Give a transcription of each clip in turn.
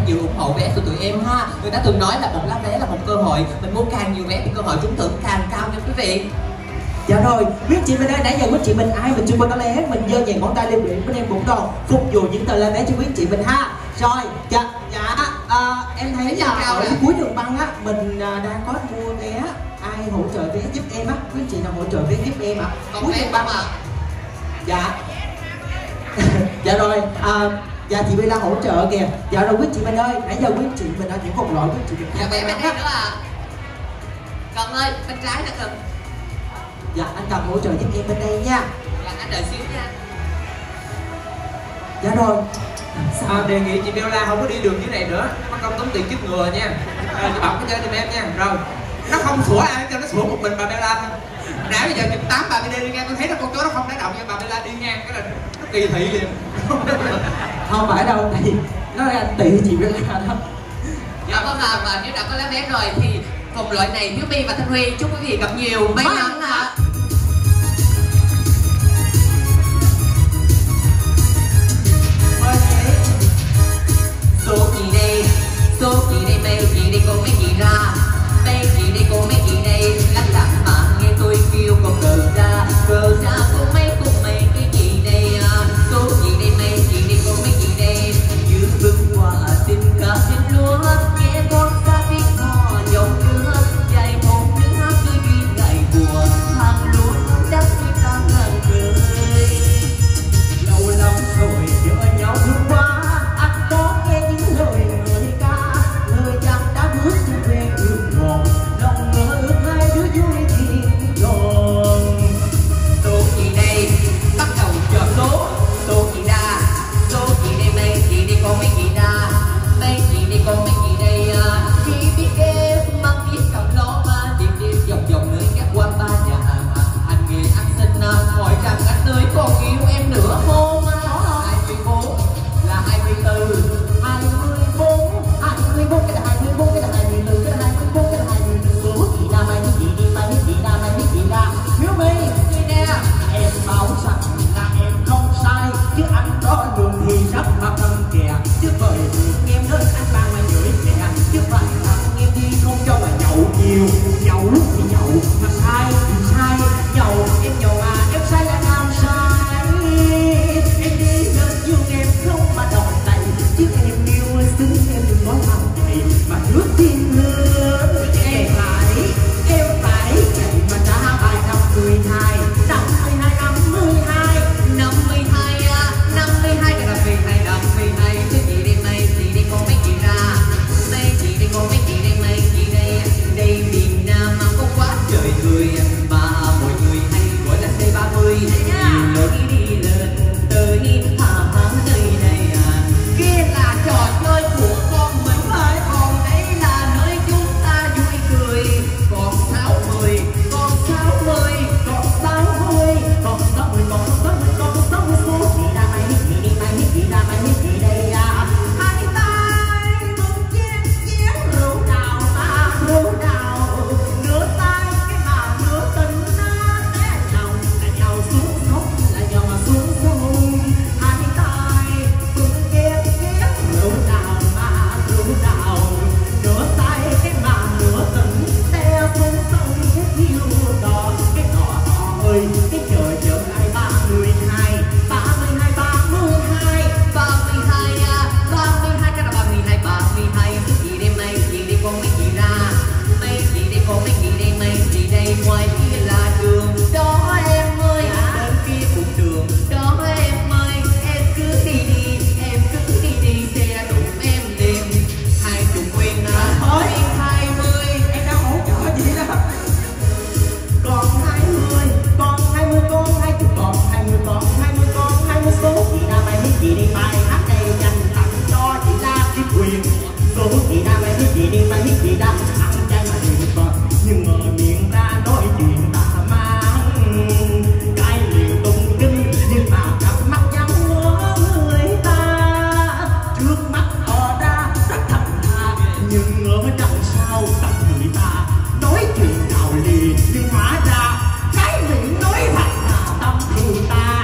nhiều ủng hộ vé của tụi em ha. Người ta thường nói là một lá vé là một cơ hội, mình mua càng nhiều vé thì cơ hội trúng thưởng càng cao nha quý vị. Dạ rồi, quý chị mình ơi, nãy giờ quý chị mình ai mình chưa có lá vé, mình giơ nhẹ ngón tay lên bên em cũng còn phục vụ những tờ lá vé cho quý chị mình ha. Rồi, em thấy là ở cuối đường băng á, mình đang có mua vé, ai hỗ trợ vé giúp em á, quý chị nào hỗ trợ vé giúp em ạ? Cuối đường băng ạ. Dạ. Dạ rồi, dạ chị Bella hỗ trợ kìa. Dạ rồi quý chị mình ơi, nãy giờ quý chị mình đã những cục lỗi quý chị mình. Dạ bên đây nữa à. Cần ơi, bên trái nè Cần. Dạ anh Cần hỗ trợ giúp em bên đây nha. Dạ anh đợi xíu nha. Dạ rồi. Đề nghị chị Bella không có đi đường dưới này nữa, mất công tốn tiền chích ngừa nha. Chị bật cái chơi giùm em nha. Rồi nó không sủa ai cho nó sủa một mình bà Bella thôi. Nãy bây giờ chụp 8 bà Bella đi ngang, tôi thấy nó con chó nó không đá động nhưng bà Bella đi ngang cái là nó kỳ thị liền. Không phải đâu, tại nó là tùy chị Bella đó. Dạ vâng ạ, và nếu đã có lá vé rồi thì vòng loại này Hiếu My và Thanh Huy chúc quý vị gặp nhiều may mắn ạ. Số gì đây, mấy gì đây, cô mấy gì ra, mấy gì đây, cô mấy gì đây, lắc lắc mà nghe tôi kêu con cờ ra cô mấy cái gì đây, số gì đây, mấy gì đây, cô mấy gì đây, như bưng quả tình cả tình lúa, nghe con ra tiếng hò dòng nước, dài một nước cứ duyên ngày buồn, hàng lúa đắp như ta ngàn cười, lâu lắm rồi nhớ nhau thương quá.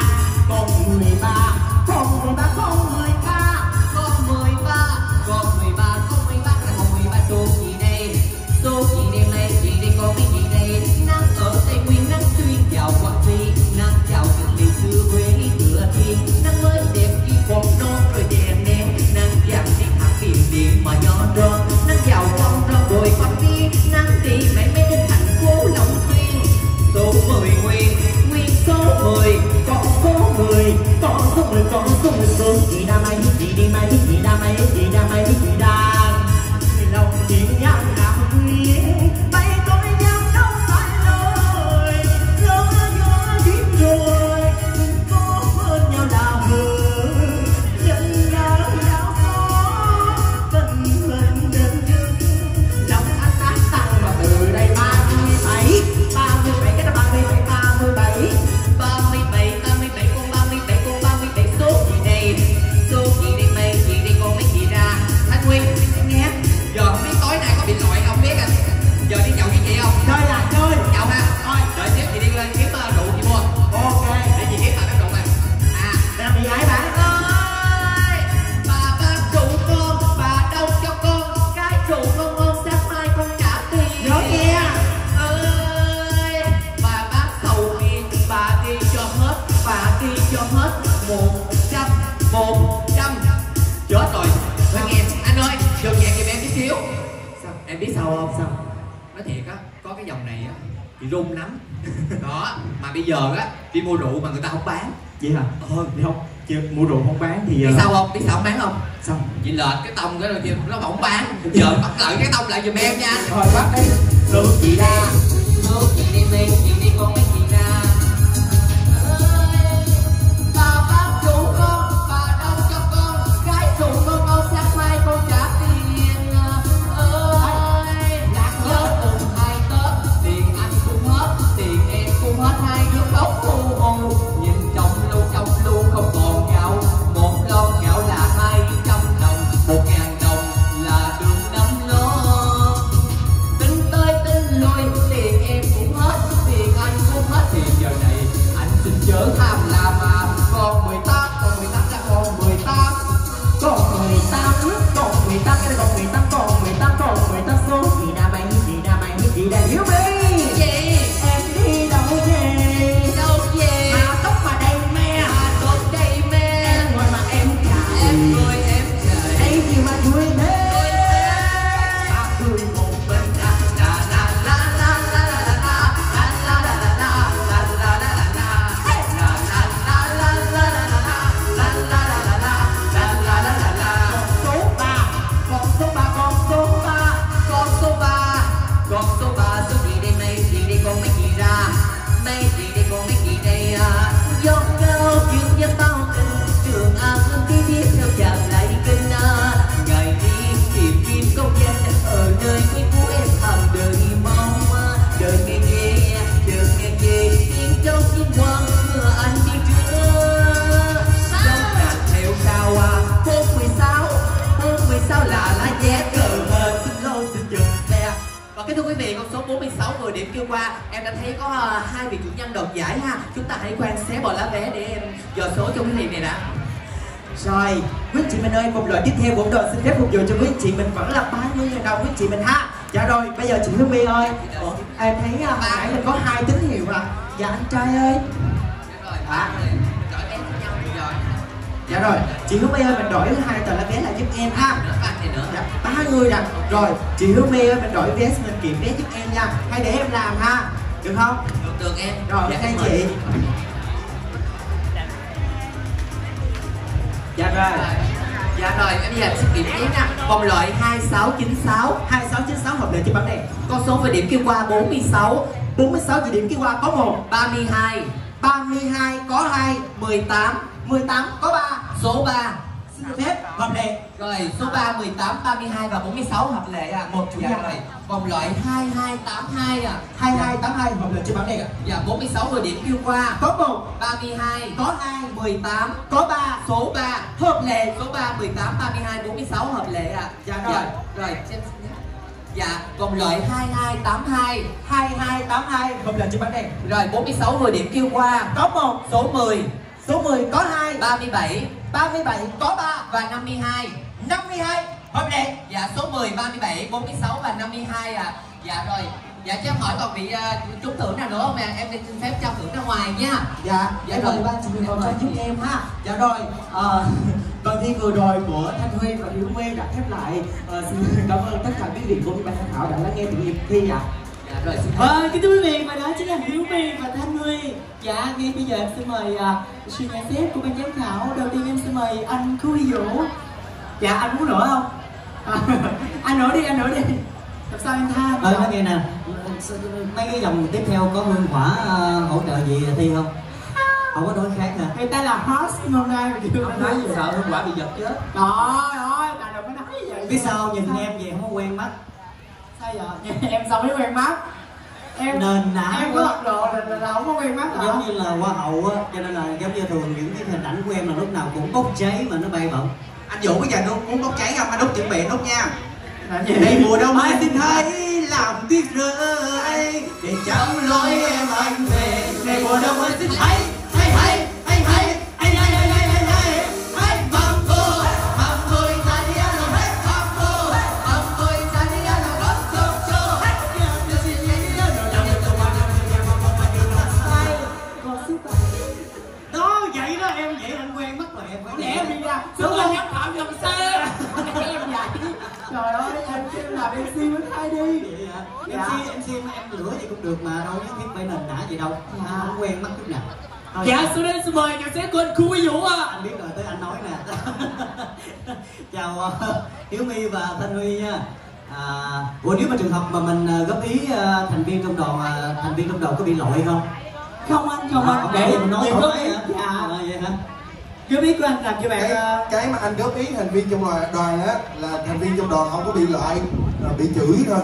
Con 13 không? Sao? Nói thiệt á, có cái dòng này á thì rung lắm. Đó, mà bây giờ á đi mua rượu mà người ta không bán. Vậy hả? Thì không, chị mua rượu không bán thì Biết sao không? Biết sao không bán không? sao? Chị lệch cái tông cái rồi chị nó không bán. Giờ bắt lại cái tông lại giùm em nha. Rồi bắt đi. Số chị ra. Số chị đi mê, chị đi con mấy chị ra. Bà bác chủ con, bà đâu cho con. Gái chủ con sáng mai con trả tiền. Ơi, nhớ cùng hai tớp. Tiền anh cũng hết, tiền em cũng hết. Hai đứa khóc hu hu. Nhìn trong lu không còn gạo. Một lon gạo là 200 đồng. 1.000 đồng là đường 5 lon. Tính tới tính lui, tiền em cũng hết, tiền anh cũng hết. Thì giờ này anh xin chớ tham lam mà. Còn 18 là còn 18. Còn 18, còn 18, cái này còn 18, còn 18, còn 18 số gì đã mày, gì đã mày, gì đã hiểu đi. Chị Em đi đâu về? đâu về? Mà tóc mà đầy me, Tóc đây mê. em ngồi mà em chạy. Em cười em trời. Đây gì mà vui thế? Ta cười một mình. La la la la la la la la la la la la la la la la la. La la la la la la la la la la la la la la la. Số 3, con số 3, con số 3. Con số 3, con số 3, số gì đây mây, gì đây con mấy chị ra. Mây gì đây con mấy chị đây à. Gió cao dương dân bao kinh, trường an hương tí tiếp theo chàng lại kinh à. Ngày đi tìm kiếm công danh ở nơi quê cũ em hàng đời mong. Đời nghe tiếng trong chim hoang mưa anh đi trước. Trong đàn theo sao à, hôm 16 là lá vé cờ hờ xin lô xin dừng xe. Và kính thưa quý vị, con số 46 10 điểm kêu qua, em đã thấy có hai vị chủ nhân đoạt giải ha. Chúng ta hãy quan xé bỏ lá vé để em dò số cho quý vị này đã. Rồi, quý chị mình ơi, một loại tiếp theo bổn đội xin phép phục vụ cho quý chị mình vẫn là 30.000 đồng quý chị mình ha. Dạ rồi, bây giờ chị Hương My ơi, em thấy hồi nãy mình có 2 tín hiệu à. Dạ anh trai ơi. Rồi, ba người đổi vé với nhau thì rồi. Dạ rồi, chị Hương My ơi, mình đổi 2 tờ lá vé lại giúp em ha. Nữa ba người nữa. Dạ, 3 người nè. Rồi, chị Hương My ơi, mình đổi vé mình kiểm vé giúp em nha. Hay để em làm ha. Được không? Được em. Rồi, Dạ, đây em mời. chị. Dạ rồi. Dạ rồi, em giờ em sẽ kiểm vé nha. Vòng loại 2696. 2696 hợp lệ chị bấm đèn. Con số về điểm kêu qua 46. 46 chị điểm kia qua có 1. 32. 32 có 2. 18. 18 có 3. Số 3. Xin được phép hợp lệ. Rồi, số 3, 18, 32 và 46 hợp lệ à. Một chủ dạ nhân rồi. này. Vòng loại 2282 à. 2282 hợp lệ chị bấm đèn ạ. Dạ, 46 rồi điểm kêu qua. Có 1. 32. Có 2. 18. Có 3. Số 3. Hợp lệ. Số 3, 18, 32, 46 hợp lệ à. Dạ rồi. Rồi, xem nhé. Dạ, vòng loại 2282. 2282 hợp lệ chị bấm đèn. Rồi, 46 rồi điểm kêu qua. Có 1. Số 10. Số 10 có 2. 37. 37 có 3. Và 52. 52 hợp lệ. Dạ, số 10, 37, 46 và 52 à. Dạ rồi. Dạ, cho em hỏi còn bị trúng thưởng nào nữa không ạ? Em xin phép trao thưởng ra ngoài nha. Dạ, Dạ em rồi. mời ban chủ nhiệm vào cho giúp em ha. Dạ rồi, phần thi vừa rồi của Thanh Huy và Hiếu My đã khép lại. Xin cảm ơn tất cả quý vị cùng ban giám khảo đã lắng nghe từ nghiệp thi ạ. Dạ rồi, xin phép. Kính thưa quý vị, và đó chính là Hiếu My và Thanh Huy. Dạ, ngay bây giờ em xin mời sự nhận xét của ban giám khảo. Đầu tiên em xin mời anh Khu Huy Vũ. Dạ, anh muốn nữa không? Anh nữa đi, anh nữa đi. Làm sao em tha? Nói nghe nè, mấy cái dòng tiếp theo có hương quả hỗ trợ gì thi không? Không có đối khác hả? Người ta là host hôm nay mà chưa Không nói gì sợ hương quả bị giật chết. Trời ơi, bà đừng có nói vậy. Biết sao nhìn em về không có quen mắt. Sao giờ? Nhìn em sao mới quen mắt? Em Nền nã em có mặc đồ là không có quen mắt hả? giống như là hoa hậu á, cho nên là giống như thường những cái hình ảnh của em là lúc nào cũng bốc cháy mà nó bay bận. Anh Vũ bây giờ nó muốn đốt cháy không? Anh đốt chuẩn bị đốt nha. Làm gì? Đây mùa đông ai xin hãy làm tuyết rơi để chăm lối em anh về. Này mùa đông ai xin hãy Đó vậy đó em, vậy anh quen mắt rồi em phải Để em đi ra. Xuống lên nhắm phạm làm xe. Em vậy. Trời ơi, em kêu làm MC với hai đi. Vậy hả? Dạ. MC mà em lửa gì cũng được mà đâu nhất thiết phải nền nã gì đâu. Không quen mất chút nào. Thôi, Dạ, xuống đây xin mời nhạc sĩ Quỳnh khu Huy Vũ ạ. anh biết rồi, tới anh nói nè. Chào Hiếu My và Thanh Huy nha. Ủa nếu mà trường hợp mà mình góp ý thành viên trong đoàn có bị lỗi không? Không anh, không anh. Để mình nói nhiều thoải góp mái ý. hả? Dạ. Vậy hả? Góp ý của anh làm cho bạn Cái mà anh góp ý thành viên trong đoàn á là thành viên trong đoàn không có bị loại, bị chửi thôi.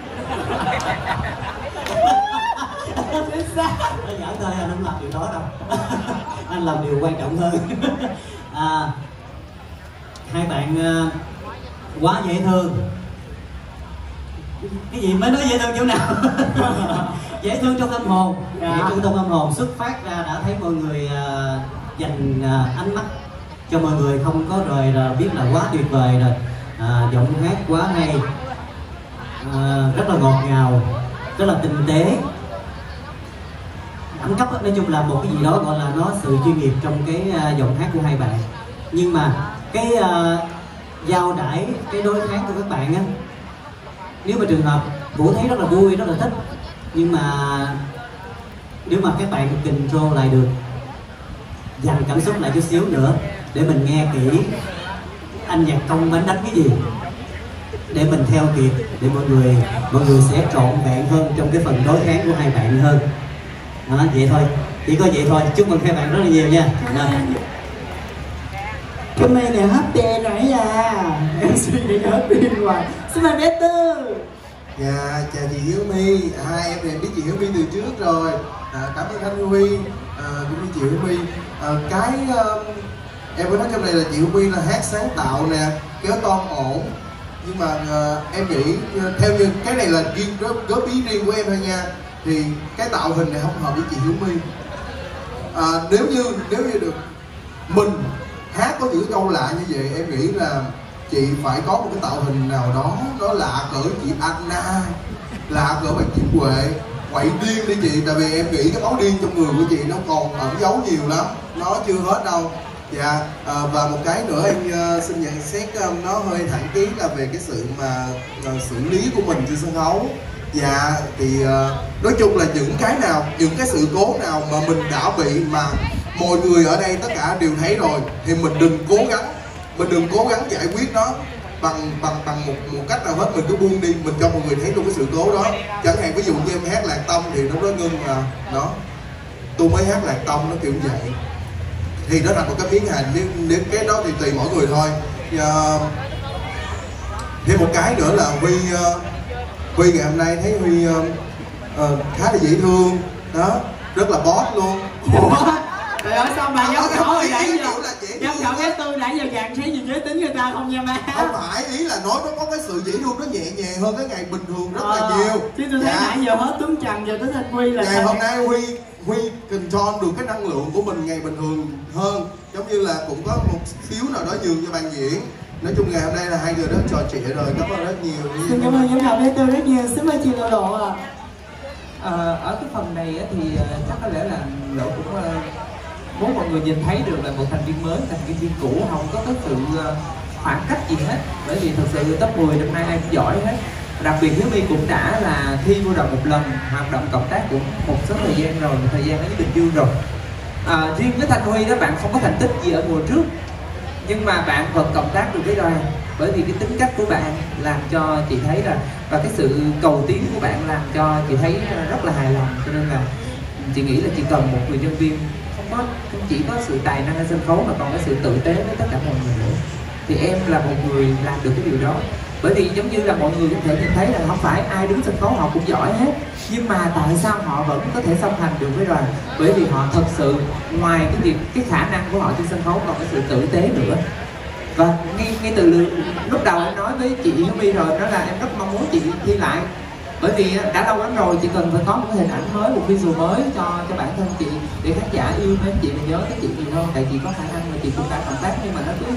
chính xác. Anh giỡn thôi, anh không làm điều đó đâu. Anh làm điều quan trọng hơn. Hai bạn quá dễ thương. Cái gì mới nói dễ thương chỗ nào? Dễ thương trong tâm hồn. Dạ. Dễ thương trong tâm hồn xuất phát ra đã thấy mọi người dành ánh mắt cho mọi người không có rồi là biết là quá tuyệt vời rồi. Giọng hát quá hay, rất là ngọt ngào, rất là tinh tế. Đẳng cấp nói chung là một cái gì đó gọi là nó sự chuyên nghiệp trong cái giọng hát của hai bạn. Nhưng mà cái giao đãi, cái đối kháng của các bạn á, nếu mà trường hợp Vũ thấy rất là vui, rất là thích, nhưng mà nếu mà các bạn control lại được, dành cảm xúc lại chút xíu nữa để mình nghe kỹ anh nhạc công đánh cái gì để mình theo kịp, để mọi người sẽ trọn vẹn hơn trong cái phần đối kháng của hai bạn hơn. Đó, vậy thôi, chỉ có vậy thôi. Chúc mừng hai bạn rất là nhiều nha. Hôm nay là happy rồi nha. Em suy nghĩ happy hoài. Xin mời bé Tư. Dạ, chào chị Hiếu My. Hai em này biết chị Hiếu My từ trước rồi. Cảm ơn Thanh Huy, cũng như chị Hiếu My. Em muốn nói trong này là chị Hiếu My là hát sáng tạo nè, kéo ton ổn. Nhưng mà em nghĩ theo như cái này là riêng góp ý riêng của em thôi nha, thì cái tạo hình này không hợp với chị Hiếu My. Nếu như được mình hát có những câu lạ như vậy, em nghĩ là chị phải có một cái tạo hình nào đó nó lạ cỡ chị Anna, lạ cỡ bạn Diễm Huệ, quậy điên đi chị. Tại vì em nghĩ cái máu điên trong người của chị nó còn ẩn giấu nhiều lắm, nó chưa hết đâu. Dạ, và một cái nữa em xin nhận xét nó hơi thẳng tiến là về cái sự mà xử lý của mình trên sân khấu. Dạ, thì nói chung là những cái sự cố nào mà mình đã bị mà mọi người ở đây tất cả đều thấy rồi, thì mình đừng cố gắng giải quyết nó bằng một cách nào hết. Mình cứ buông đi, mình cho mọi người thấy luôn cái sự cố đó. Chẳng hạn ví dụ như em hát lạc tông thì lúc đó ngưng là đó, tôi mới hát lạc tông, nó kiểu như vậy thì nó thành một cái biến hành. Nếu cái đó thì tùy mỗi người thôi. Thêm một cái nữa là Huy ngày hôm nay thấy Huy khá là dễ thương đó, rất là boss luôn. Trời ơi, sao bà giám khảo rồi nãy giờ giám khảo bé Tư nãy giờ gạn thấy gì giới tính người ta không nha má? Không phải, ý là nói nó có cái sự dễ thương, nó nhẹ nhàng hơn cái ngày bình thường rất là nhiều. Chứ tôi thấy nãy giờ hết Tuấn Trần giờ tới Thanh Huy là ngày hôm nay Huy control được cái năng lượng của mình ngày bình thường hơn, giống như là cũng có một xíu nào đó nhường cho ban diễn. Nói chung ngày hôm nay là hai người rất trò chuyện rồi, cảm ơn rất nhiều. Xin cảm ơn giám khảo bé Tư rất nhiều. Xin mời chị Lộ Lộ ạ. Ở cái phần này thì chắc có lẽ là Lộ cũng muốn mọi người nhìn thấy được là một thành viên mới, thành viên cũ không có cái sự khoảng cách gì hết, bởi vì thật sự top 10 năm nay ai cũng giỏi hết. Đặc biệt Hiếu My cũng đã là thi vô đoàn một lần, hoạt động cộng tác cũng một số thời gian rồi, một thời gian ở Bình Dương rồi. Riêng với Thanh Huy đó, bạn không có thành tích gì ở mùa trước, nhưng mà bạn vẫn cộng tác được với đoàn, bởi vì cái tính cách của bạn làm cho chị thấy là, và cái sự cầu tiến của bạn làm cho chị thấy rất là hài lòng. Cho nên là chị nghĩ là chỉ cần một người nhân viên không chỉ có sự tài năng ở sân khấu mà còn có sự tử tế với tất cả mọi người nữa, thì em là một người làm được cái điều đó. Bởi vì giống như là mọi người có thể nhìn thấy là không phải ai đứng sân khấu họ cũng giỏi hết, nhưng mà tại sao họ vẫn có thể song hành được với đoàn? Bởi vì họ thật sự ngoài cái khả năng của họ trên sân khấu còn có sự tử tế nữa. Và ngay từ lúc đầu em nói với chị Hiếu My rồi, đó là em rất mong muốn chị thi lại, bởi vì đã lâu lắm rồi, chị cần phải có một cái hình ảnh mới, một visual mới cho bản thân chị, để khán giả yêu mến chị và nhớ tới chị nhiều hơn. Tại chị có khả năng mà chị cũng đã cộng tác, nhưng mà nó cứ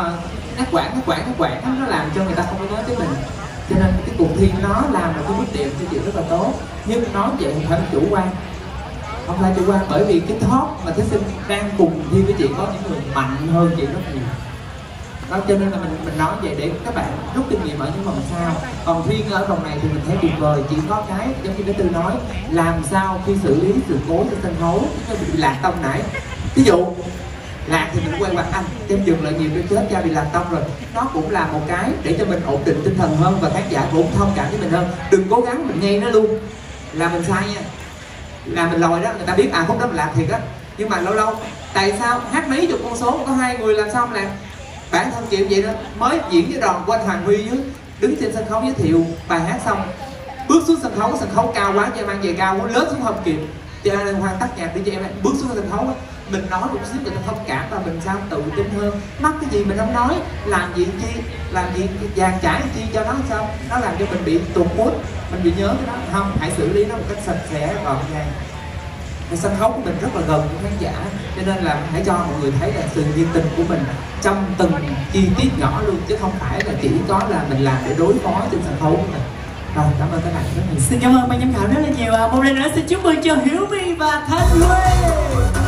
ngắt quãng nó làm cho người ta không có nhớ tới mình. Cho nên cái cuộc thi nó làm một cái bước đệm cho chị rất là tốt. Nhưng nói vậy không phải chủ quan, không phải chủ quan, bởi vì cái top mà thí sinh đang cùng thi với chị có những người mạnh hơn chị rất nhiều. đó, cho nên là mình nói vậy để các bạn rút kinh nghiệm ở những vòng sau. Còn riêng ở vòng này thì mình thấy tuyệt vời, chỉ có cái giống như cái Tư nói, làm sao khi xử lý sự cố trên sân khấu, nó bị lạc tông nãy, ví dụ lạc thì mình quay mặt anh em dừng lại nhiều cái chết cha bị lạc tông rồi, nó cũng là một cái để cho mình ổn định tinh thần hơn và khán giả cũng thông cảm với mình hơn. Đừng cố gắng mình nghe nó luôn là mình sai nha, là mình lòi đó, người ta biết khúc đó mình lạc thiệt á, nhưng mà lâu lâu tại sao hát mấy chục con số mà có 2 người làm sao làm bản thân chịu vậy đó. Mới diễn với đoàn của anh Hoàng Huy dưới, đứng trên sân khấu giới thiệu bài hát xong, bước xuống sân khấu cao quá, cho em mang về cao quá, lớn xuống không kịp, cho nên Hoàng tắt nhạc để cho em bước xuống sân khấu đó. Mình nói một xíu người ta thông cảm và mình sao tự tin hơn. Mắc cái gì mình không nói, làm gì chi, làm gì dàn trải chi cho nó sao, nó làm cho mình bị tụt mood, mình bị nhớ cái đó. Không, hãy xử lý nó một cách sạch sẽ gọn gàng. Cái sân khấu của mình rất là gần với khán giả, cho nên là hãy cho mọi người thấy là sự nhiệt tình của mình trong từng chi tiết nhỏ luôn, chứ không phải là chỉ có là mình làm để đối phó trên sân khấu của mình. Rồi, cảm ơn các bạn rất nhiều. Xin cảm ơn ban giám khảo rất là nhiều. Một lần nữa xin chúc mừng cho Hiếu My và Thanh Huê.